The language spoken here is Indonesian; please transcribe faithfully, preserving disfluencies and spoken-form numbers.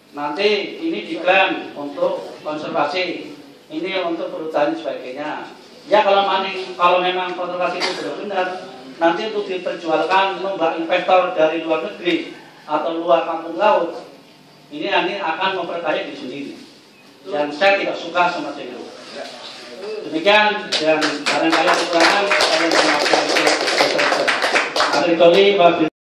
nanti ini diklaim untuk konservasi, ini untuk perhutani sebagainya. Ya kalau maning, kalau memang konservasi itu benar-benar, nanti untuk diperjualkan membak investor dari luar negeri atau luar kampung laut, ini nanti akan memperkaya diri sendiri. Dan saya tidak suka sama itu. Demikian, dan barangkali kekurangan saya memaafkan. Akhir kali,